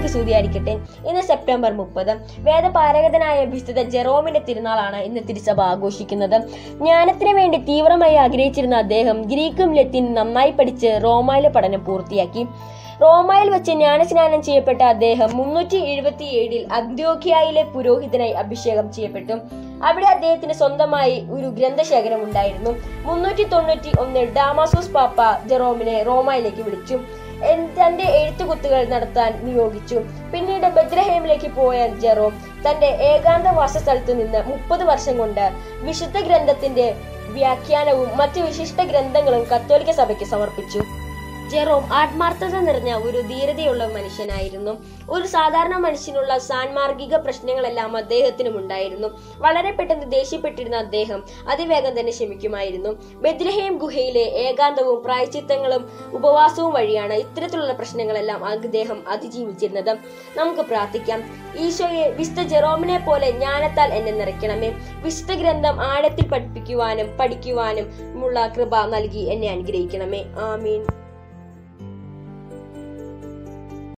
മിശിഹായ്ക്ക് സ്തുതിയായിരിക്കട്ടെ. ഇന്ന് സെപ്റ്റംബർ 30. വേദപാരകനായ വിശുദ്ധ ജെറോമിന്റെ തിരുനാളാണ് ഇന്ന് തിരുസഭ ആഘോഷിക്കുന്നത്. ജ്ഞാനത്തിന് വേണ്ടി തീവ്രമായി ആഗ്രഹിച്ചിരുന്ന അദ്ദേഹം ഗ്രീക്കും ലത്തീനും നന്നായി പഠിച്ച് റോമയിലെ പഠനം പൂർത്തിയാക്കി. റോമയിൽ വെച്ച് ജ്ഞാനസ്നാനം ചെയ്യപ്പെട്ട അദ്ദേഹം 377 അന്ത്യോഖ്യയിലെ പുരോഹിതനായി അഭിഷേകം ചെയ്യപ്പെട്ടു. അവിടെ അദ്ദേഹത്തിന് സ്വന്തമായി ഒരു ഗ്രന്ഥശേഖരം ഉണ്ടായിരുന്നു. 391 ഡാമാസോസ് പാപ്പ ജെറോമിനെ റോമയിലേക്ക് വിളിച്ചു. തന്റെ എഴുത്തുകുത്തുകൾ നടത്താൻ നിയോഗിച്ചു. പിന്നീട് ബെത്ലഹേമിലേക്ക് പോയ ജെറോം തന്റെ ഏകാന്ത വാസസ്ഥലത്തു നിന്ന് 30 വർഷം കൊണ്ട് വിശുദ്ധ ഗ്രന്ഥത്തിന്റെ വ്യാഖ്യാനവും മറ്റു വിശിഷ്ട ഗ്രന്ഥങ്ങളും കത്തോലിക്ക സഭയ്ക്ക് സമർപ്പിച്ചു. ജെറോം ആത്മാർത്ഥത നിറഞ്ഞ ഒരു ധീരതയുള്ള മനുഷ്യനായിരുന്നു. ഒരു സാധാരണ മനുഷ്യനുള്ള സാൻമാർഗിക പ്രശ്നങ്ങളെല്ലാം അദ്ദേഹത്തിനും ഉണ്ടായിരുന്നു. വളരെ പെട്ടെന്ന് ദേഷ്യപ്പെട്ടിരുന്ന അദ്ദേഹം അതിവേഗം തന്നെ ക്ഷമിക്കുമായിരുന്നു. ബെത്ലഹേം ഗുഹയിലെ ഏകാന്തവും പ്രായശ്ചിത്തങ്ങളും ഉപവാസവും വഴിയാണ് ഇത്തരത്തിലുള്ള പ്രശ്നങ്ങളെല്ലാം അദ്ദേഹം അതിജീവിച്ചിരുന്നത്. നമുക്ക് പ്രാർത്ഥിക്കാം. ഈശോയെ, വിശുദ്ധ ജെറോമിനെ പോലെ ജ്ഞാനത്താൽ എന്നെ നിറയ്ക്കണമേ. വിശുദ്ധ ഗ്രന്ഥം ആഴത്തിൽ പഠിപ്പിക്കുവാനും പഠിക്കുവാനും ഉള്ള കൃപ നൽകി എന്നെ അനുഗ്രഹിക്കണമേ. ആമീൻ.